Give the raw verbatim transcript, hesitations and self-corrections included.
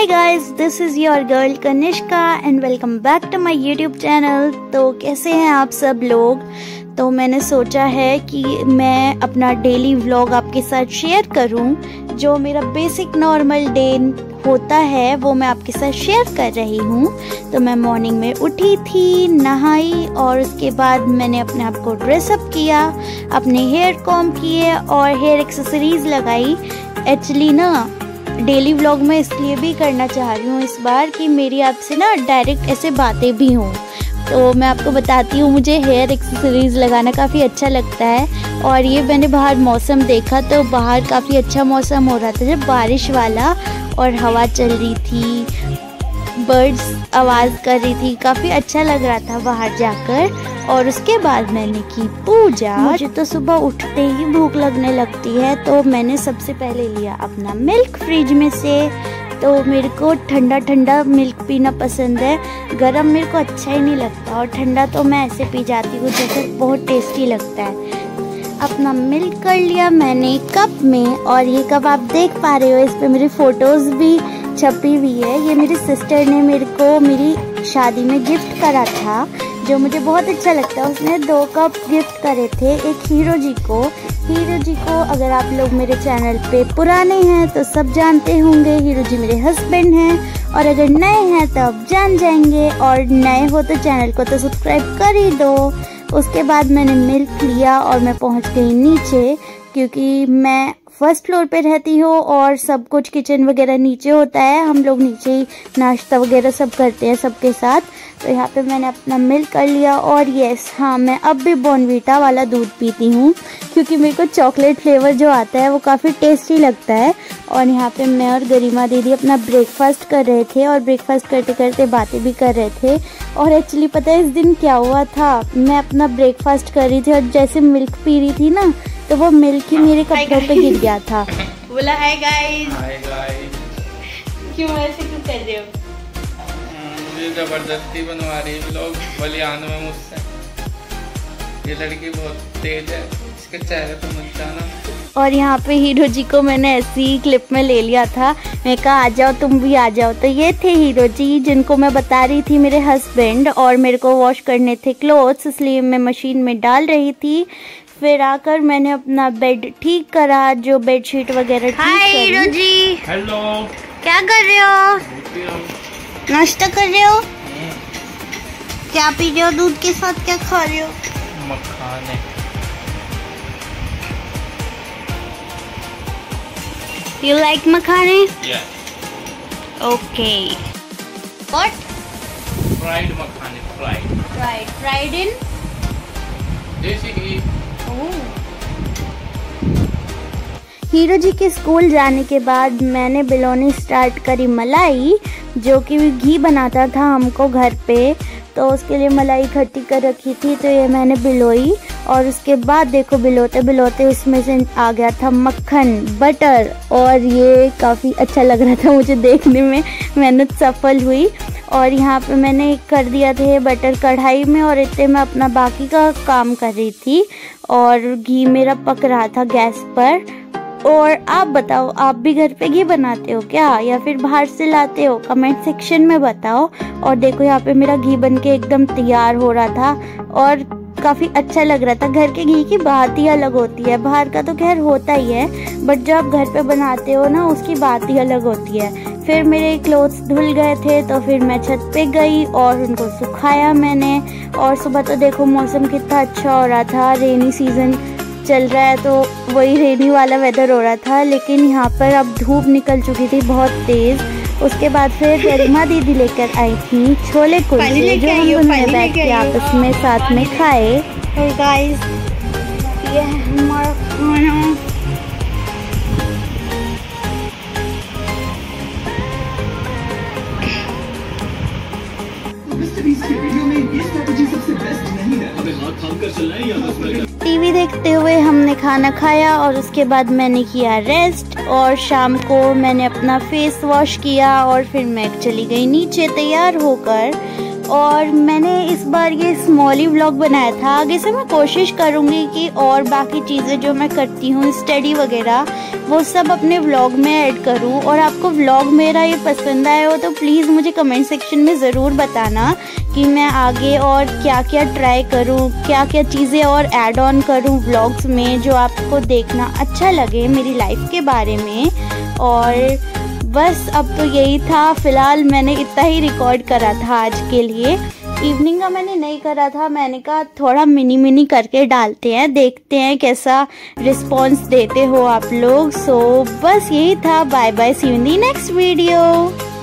Hi guys, this is your girl Kanishka and welcome back to my YouTube channel. तो कैसे हैं आप सब लोग। तो मैंने सोचा है कि मैं अपना डेली व्लॉग आपके साथ शेयर करूं। जो मेरा बेसिक नॉर्मल डे होता है वो मैं आपके साथ शेयर कर रही हूं। तो मैं मॉर्निंग में उठी थी, नहाई और उसके बाद मैंने अपने आप को ड्रेसअप किया, अपने हेयर कॉम किए और हेयर एक्सेसरीज लगाई। एक्चुअली ना डेली व्लॉग में इसलिए भी करना चाह रही हूँ इस बार कि मेरी आपसे ना डायरेक्ट ऐसे बातें भी हों। तो मैं आपको बताती हूँ, मुझे हेयर एक्सेसरीज़ लगाना काफ़ी अच्छा लगता है। और ये मैंने बाहर मौसम देखा तो बाहर काफ़ी अच्छा मौसम हो रहा था, जब बारिश वाला, और हवा चल रही थी, बर्ड्स आवाज़ कर रही थी, काफ़ी अच्छा लग रहा था बाहर जाकर। और उसके बाद मैंने की पूजा। मुझे तो सुबह उठते ही भूख लगने लगती है, तो मैंने सबसे पहले लिया अपना मिल्क फ्रिज में से। तो मेरे को ठंडा ठंडा मिल्क पीना पसंद है, गरम मेरे को अच्छा ही नहीं लगता, और ठंडा तो मैं ऐसे पी जाती हूँ जैसे बहुत टेस्टी लगता है। अपना मिल्क कर लिया मैंने कप में, और ये कप आप देख पा रहे हो, इस पे मेरी फ़ोटोज़ भी छपी हुई है। ये मेरी सिस्टर ने मेरे को मेरी शादी में गिफ्ट करा था, जो मुझे बहुत अच्छा लगता है। उसने दो कप गिफ्ट करे थे, एक हीरो जी को। हीरो जी को अगर आप लोग मेरे चैनल पे पुराने हैं तो सब जानते होंगे, हीरो जी मेरे हस्बैंड हैं। और अगर नए हैं तो आप जान जाएंगे, और नए हो तो चैनल को तो सब्सक्राइब कर ही दो। उसके बाद मैंने मिल्क लिया और मैं पहुंच गई नीचे, क्योंकि मैं फर्स्ट फ्लोर पे रहती हूँ और सब कुछ किचन वगैरह नीचे होता है। हम लोग नीचे ही नाश्ता वगैरह सब करते हैं सबके साथ। तो यहाँ पे मैंने अपना मिल्क कर लिया। और यस, हाँ, मैं अब भी बॉर्नवीटा वाला दूध पीती हूँ, क्योंकि मेरे को चॉकलेट फ्लेवर जो आता है वो काफ़ी टेस्टी लगता है। और यहाँ पे मैं और गरिमा दीदी अपना ब्रेकफास्ट कर रहे थे, और ब्रेकफास्ट करते करते बातें भी कर रहे थे। और एक्चुअली पता है इस दिन क्या हुआ था, मैं अपना ब्रेकफास्ट कर रही थी और जैसे मिल्क पी रही थी ना, तो वो मिल्क ही मेरे कपड़ों पे गिर गया था। बोला हाय गाइस। Hi guys. क्यों ऐसे क्यों कर रहे हो? मुझे जबरदस्ती बनवा रही है लोग, बलियान में मुझसे। ये लड़की बहुत तेज है, इसके चेहरे पे मत जाना। और यहाँ पे हीरो जी को मैंने ऐसी क्लिप में ले लिया था, मैं कहा आ जाओ तुम भी आ जाओ। तो ये थे हीरो जी, जिनको मैं बता रही थी मेरे हस्बैंड, और मेरे को वॉश करने थे क्लोथ्स, इसलिए मैं मशीन में डाल रही थी। फिर आकर मैंने अपना बेड ठीक करा, जो बेडशीट वगैरह ठीक करी। Hi hero ji. हेलो। क्या कर रहे हो? नाश्ता कर रहे हो? क्या पी रहे हो? दूध के साथ क्या खा रहे हो? मखाने। You like मखाने? Yeah. Okay. What? Fried मखाने, fried. Fried. Fried in? देसी घी। हीरो जी के स्कूल जाने के बाद मैंने बिलोनी स्टार्ट करी मलाई, जो कि घी बनाता था हमको घर पे। तो उसके लिए मलाई इकट्ठी कर रखी थी, तो ये मैंने बिलोई। और उसके बाद देखो बिलोते बिलोते उसमें से आ गया था मक्खन, बटर, और ये काफ़ी अच्छा लग रहा था मुझे देखने में, मेहनत सफल हुई। और यहाँ पे मैंने कर दिया था ये बटर कढ़ाई में, और इतने मैं अपना बाकी का काम कर रही थी, और घी मेरा पक रहा था गैस पर। और आप बताओ, आप भी घर पे घी बनाते हो क्या, या फिर बाहर से लाते हो? कमेंट सेक्शन में बताओ। और देखो यहाँ पे मेरा घी बन के एकदम तैयार हो रहा था, और काफ़ी अच्छा लग रहा था। घर के घी की बात ही अलग होती है, बाहर का तो खैर होता ही है, बट जब आप घर पे बनाते हो ना, उसकी बात ही अलग होती है। फिर मेरे क्लोथ्स धुल गए थे, तो फिर मैं छत पे गई और उनको सुखाया मैंने। और सुबह तो देखो मौसम कितना अच्छा हो रहा था, रेनी सीज़न चल रहा है, तो वही रेनी वाला वेदर हो रहा था। लेकिन यहाँ पर अब धूप निकल चुकी थी बहुत तेज़। उसके बाद फिर गरिमा दीदी लेकर आई थी छोले कुलचे, जो हम दोनों बैठ के आपस में साथ में खाए। और गाइस, ये हमारा खाना। टीवी देखते हुए हमने खाना खाया, और उसके बाद मैंने किया रेस्ट। और शाम को मैंने अपना फेस वॉश किया, और फिर मैं चली गई नीचे तैयार होकर। और मैंने इस बार ये स्मॉल ही व्लॉग बनाया था। आगे से मैं कोशिश करूँगी कि और बाकी चीज़ें जो मैं करती हूँ, स्टडी वगैरह, वो सब अपने व्लॉग में ऐड करूँ। और आपको व्लॉग मेरा ये पसंद आया हो तो प्लीज़ मुझे कमेंट सेक्शन में ज़रूर बताना कि मैं आगे और क्या क्या ट्राई करूँ, क्या क्या चीज़ें और ऐड ऑन करूँ व्लॉग्स में, जो आपको देखना अच्छा लगे मेरी लाइफ के बारे में। और बस अब तो यही था, फ़िलहाल मैंने इतना ही रिकॉर्ड करा था आज के लिए। इवनिंग का मैंने नहीं करा था, मैंने कहा थोड़ा मिनी मिनी करके डालते हैं, देखते हैं कैसा रिस्पॉन्स देते हो आप लोग। सो बस यही था, bye bye, see you in the next video.